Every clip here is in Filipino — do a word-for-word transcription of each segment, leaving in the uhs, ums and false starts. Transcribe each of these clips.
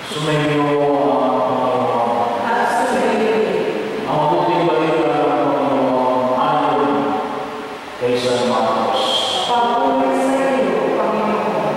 Sumainyo ang Panginoon. At sumainyo din. Ang mabuting balita ng Panginoon ayon kay San Marcos. Papuri sa iyo, Panginoon.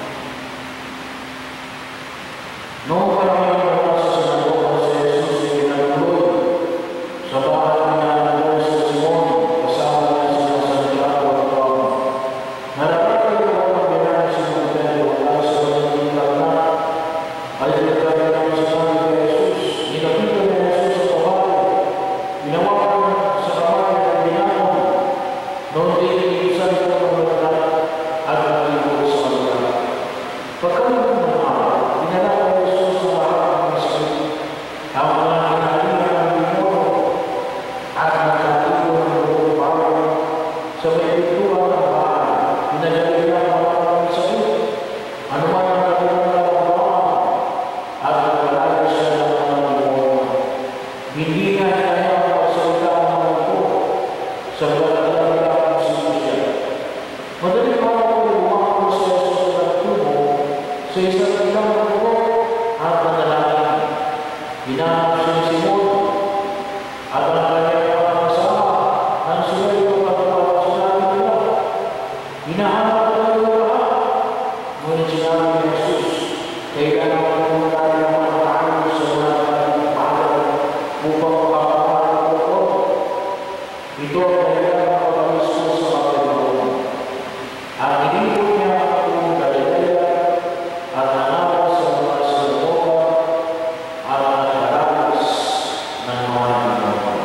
Noong panahon na sa sinagoga si Jesus ay pinagtuloy sa bahay niya ng sa Simon, kasama niya sila Santiago at Juan. Nalalakay ko ang bilang si Pedro at sa Balitang na ay pinagkakita ng sinabi kay Jesus. Ninapita ni Jesus sa bahay, pinawakan sa kamay ng binakon. Noon din iniisan ito ng mga at nalibot sa kanila. Pagkaroon ng araw, pinalakay ni Jesus sa lahat ng masakit. Ang mga kinalihan ng demonyo at nagkatibo ng buong bahay sa may pintuan ng bahay. Pinadali niya ang mga masakit. Ano man ang kanilang nalabawan at nagpalaya siya ng mga demonyo. Hindi niya kaya ang magsalita ng mga ito sa pagkakala nila ang sinisya. Madaling araw ay umakot sa Jesus na nagtubo sa isang ilang grupo at manalangin. Hinahanap siya ni Simon at ang kanyang mga kasama nang sila yung pagkakawag sinabi nila. Hinahanap na tayo lahat. Ngunit sinabi ni Jesus, kailangan mo kung tayo naman tayo sa mga kanyang bagal upang makakapalan ko. Ito ang kailangan ng pagkakas ko sa Panginoon. At inipot niya ang Galilea at nanalo sa mga sinagoga at nagdaranas ng mga Panginoon.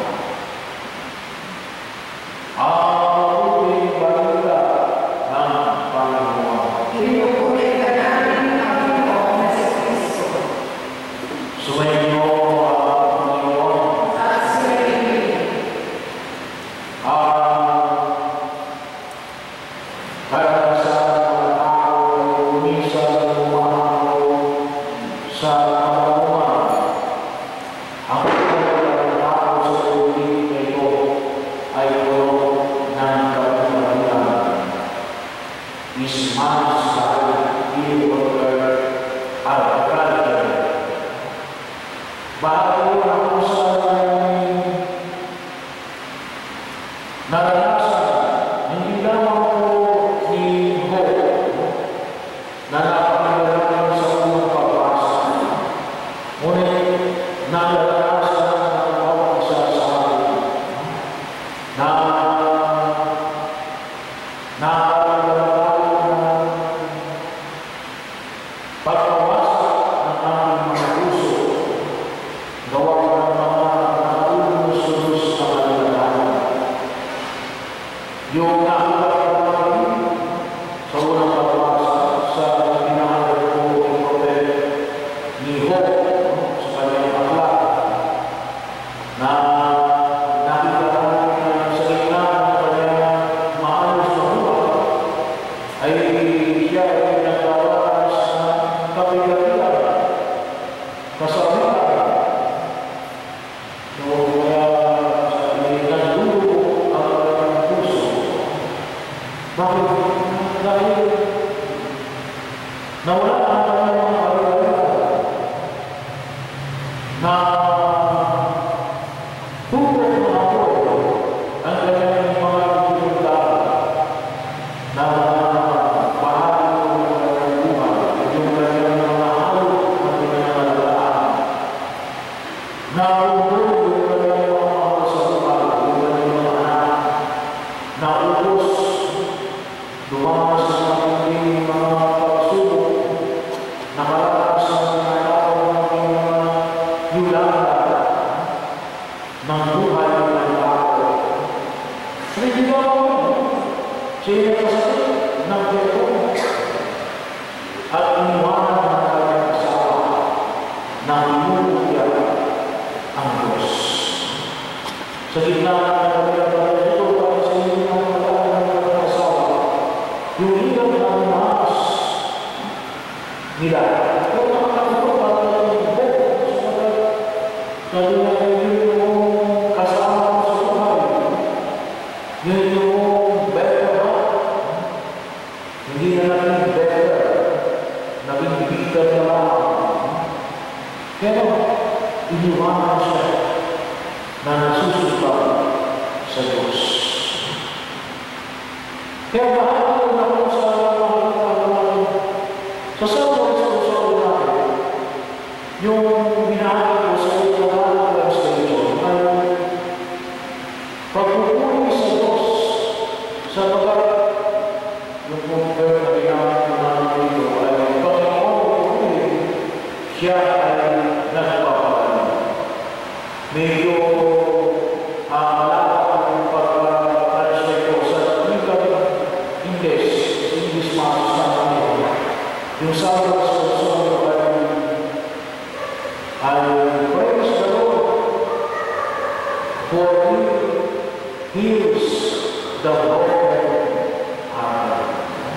Ang mabuting balita ng Panginoon. Pinupuri ka namin, Panginoon na si Kristo. Sumainyo ang Panginoon. At sumainyo din. Ang karanasan ng mga tao ay umisan ng umahaw sa kamalungan. Ang pagkakas ng tao sa tubig na ito ay puno ng kapalitan. Ismas tayo, iwater, at kaliter. Bago ako sa naranasan, hindi lamang po ni Ho na napakalaman sa unang pagbasa. Ngunit naranasan ng bawat isa sa atin na nakakalaman ng pagkawasak ng aming mga puso, gawa ng mga naulus-ulus na kalilangan. Yung nakakalaman namin sa unang pagbasa sa pinahanap ko ng propet ni Ho sa kanyang aklat na nakita namin na sa gitna ng kanyang maayos na buhay ay siya ay nagdaranas ng kapigatian, kasabihan. So, kaya sa nagdulo ang kanyang puso. Bakit? Dahil nawala ang kanyang kapigatian na tutok na ako ang kanyang mga pinuntahan na bahagi ng kanyang buhay, yung kanyang mga halok na pinangalaan. Na umulo yung kanyang mga mahal sa buhay, yung kanyang mga anak, na ubos, dumamas sa kanyang mga pagsubok, nakalakas sa mga tao ng mga yulanda ng buhay ng tao. Hindi ba ako? Siya yung masakit ng Diyos at iniwanan ng kanyang asawa na hinulugyan ang Diyos. Sa gitna ng kanyang kanyang ito, para sa inyo ng kanyang kanyang asawa, yung hirap na umakas nila. Ito ang nakakatawa para lang yung buhay. Sabi na yung kasama sa buhay. Yun yung better. Hindi na natin better. Naging bitter na lang. Pero iniwanan siya na nasusukat sa Diyos. Kaya bakit na ako sa mga sa sabon sa usaw natin, yung binahagi ko sa ilang translation ay pagpupuli sa Diyos sa pagkat yung computer na ginamit ko namin dito ay Panginoon pupuli siya ay nagpapagaling. Medyo uh, malapit ang pag-translate ko sa English, English Master sa namin. Yung sabi ko sa usaw ay I praise the Lord for He heals the broken heart.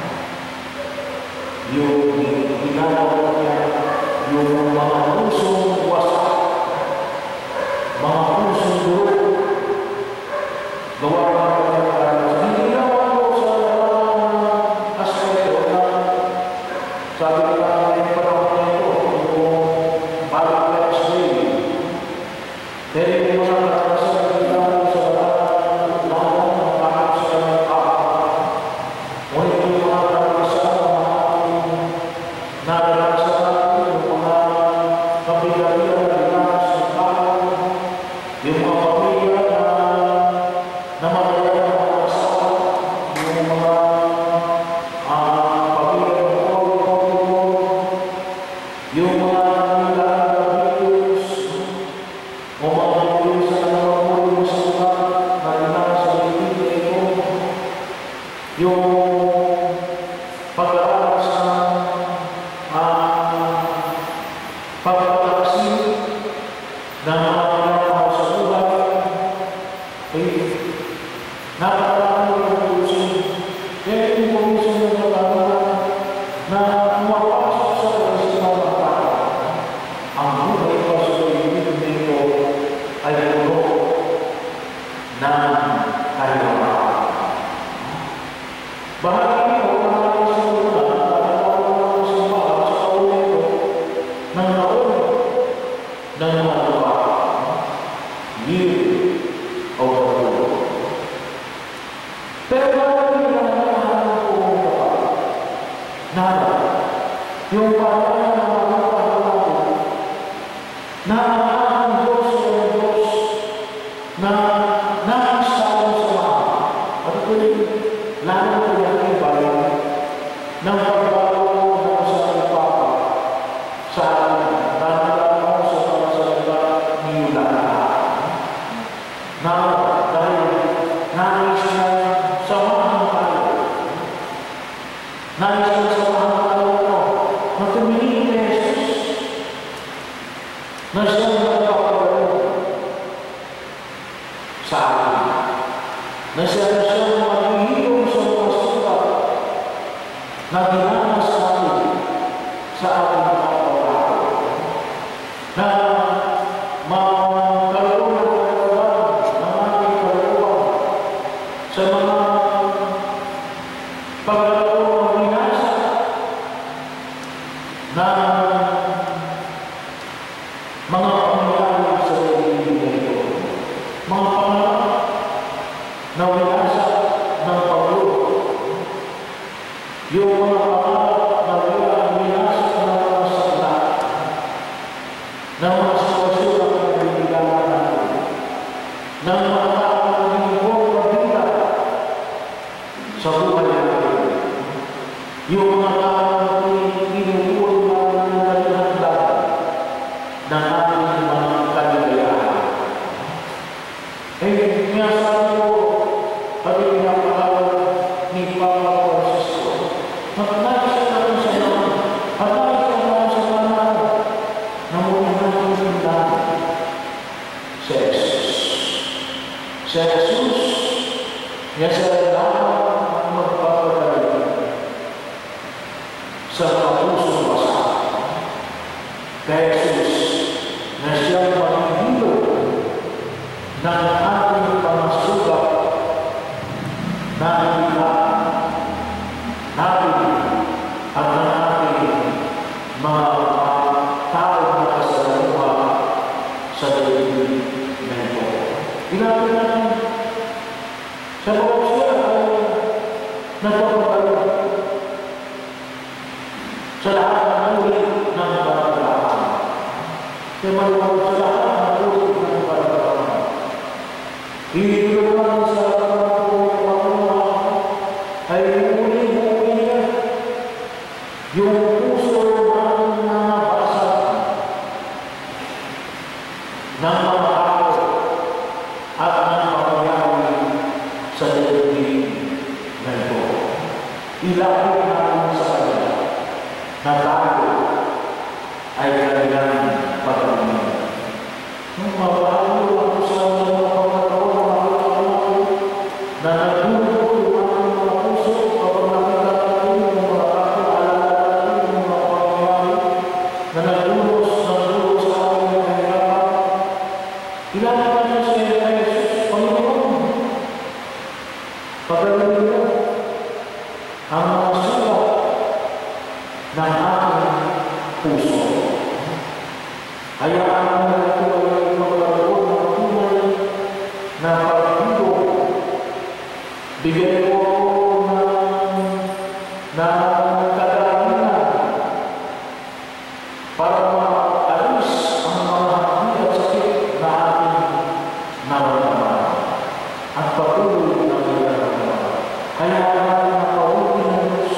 Yung ginagawa niya, yung mga pusong wasak, mga pusong durog, gawa ka ng kanyang hindi naman ko sa aspeto na sabi ko na yung panahon na ito, yung balik Pero yung mga karanasan na ito sa lahat ng mga sa mga kapwa. Ngunit yung mga karanasan na naranasan natin, yung mga kapigalian na linas ng tao, yung mga pamilya na namamayan ng mga asawa, yung mga uh, pamilya ng polo-polo, yung mga o mga pagpili sa nangamuli sa lugar na rinang sa litig na ito, yung pag-aaras ng uh, pagpapaksin ng mga pinagawa sa buhay, ay napakarami ng pusin. Kaya yung pusin ng mga na umapasok sa kalisipan ng tao. Ang buhay pa sa pag-ibig nito ay puno ng kaliwanag. Bahagi ko na natin sa una, nakakawala sa mga sa kaulit ko ng naon ng mga lupa. Year of the Lord. Pero bakit hindi na nakahanap ko muna pa? Nada. Yung parang na mga lupa na ang Diyos ay Diyos na nakasalang sa mga. At ito yung lalo na yung ibalik ng pagbago ng sa Papa sa atin. Nalala ko sa mga salita ni Yulana. Na dahil nais na samahan tayo. Nais na samahan tayo ko na tumingin ni Jesus na siyang nagpapagaling sa atin. Na siya na siyang maghihilom sa mga sukat na dinanas natin sa ating kapapagaling. Na magkaroon ng kalagalan ng ating kaluluwa sa mga pagkakaroon ng binasa na mga pangyayari sa daigdig na ito, mga pangarap na winasa ng Panginoon, yung mga pangarap na winasa ng mga sakla, ng mga sitwasyon na pinagbibilangan natin, ng mga tao na hinipong pagbilang sa buhay natin, yung mga tao na pinupuin natin ng kalihandahan ng ating mga kaligayahan. Eh, nga sabi ko, pati pinapakawal ni Papa Francisco, nais ka natin sa mga, at nais ka natin sa mga na muna natin sindahan si Jesus. Si Jesus, niya sa lahat ang magpapagaling sa mga pusong wasak. Kaya Jesus, na siyang maghihilo ng ating pamasugat na ilaan natin at ng ating mga tao na kasalanan Hinapin natin. Sa bawat siya ay nagpapagalo sa lahat ng ulit ng paragalakan. Kaya maluwag sa lahat ng ulit ng paragalakan. Hihilungan sa mga ay uli-uli niya yung puso ng nabasag ng mga tao at ng pangyayari sa daigdig na ito. Ilapit natin sa kanila na tayo ay kanilang pag-amin. Nung mabalo ako sa mga pagkakaroon ng mga pagkakaroon na nagulog yung mga puso kapag nakita natin yung mga pagkakaroon natin yung mga pangyayari na nagulog nagulog sa aking kahirapan. Ilapit natin sa Jesus, Panginoon. Pagkaroon niya ang mga sulat ng aking puso. Hayaan mo na ito ay magkaroon ng tunay na pagdito. Bigyan mo ng, ng kadahilan para maalis ang mga hati at sakit na ating naramdaman at patuloy na naramdaman. Hayaan natin na pauwi ng Diyos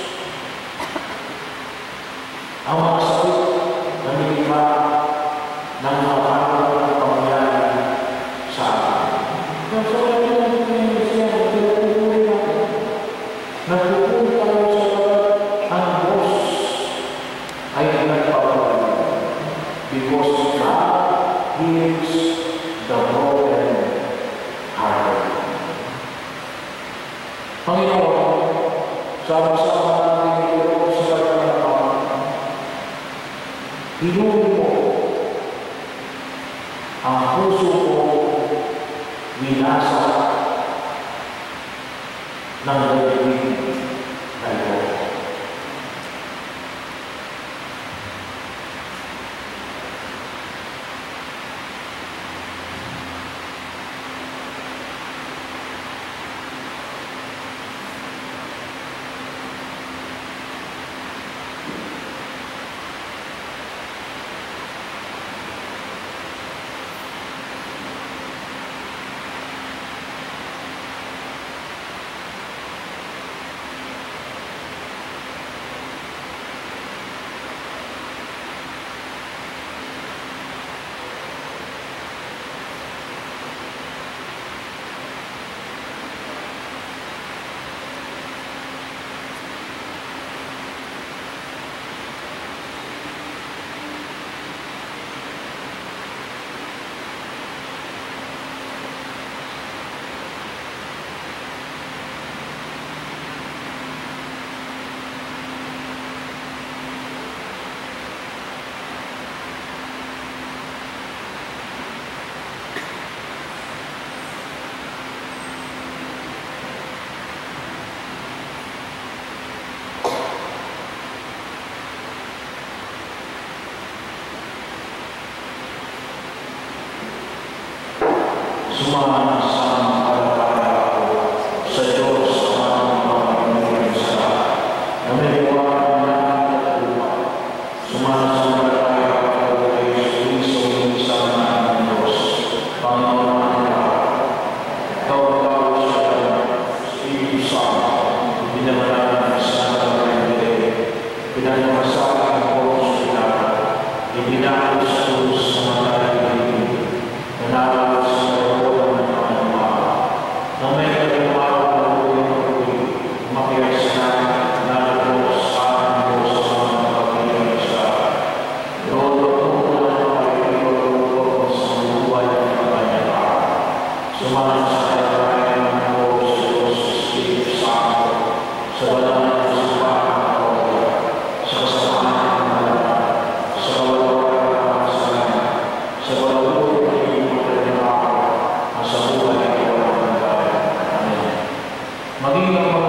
ang mga sakit na nilima ng mga kapatid na pangyayari sa atin. Kaya sa kanya ng Panginoon, nagpupuli natin. Nagpupuli tayo sa kapatid ang Diyos ay nagpapagaling. Because God heals the broken hearted. Panginoon, sama-sama natin ito sa kanya ng Panginoon. Hinuli mo ang puso ko winasa ng daigdig na ito. Sumasang alakala ako sa Diyos ang aming pagkakiisa na may buwan ng langit at lupa. Sumasang alakala ako kay Kristo sa aming Diyos, Panginoon ng lahat. Ikaw ang tao sa Espiritu Santo, pinamalaan sa Panginoon, pinagmamasaka ang Diyos Pilato, ibinalo sa Diyos sa mga tayo-tayo, nanalo sa na may kalimaw na buhay ng buhay, makiyas na nalagos sa Diyos sa mga pagkakilisa. Lolo ko na nakakilolo sa buhay ng kanyang. Sumahan sa kalayan ng Diyos sa Diyos sa Espiritu Santo, sa walang nasubahan ng Lolo, sa kasamahan ng Lolo, sa kawalan ng kasalan, sa walang buhay ng kanyang, sa buhay ng maging ang mga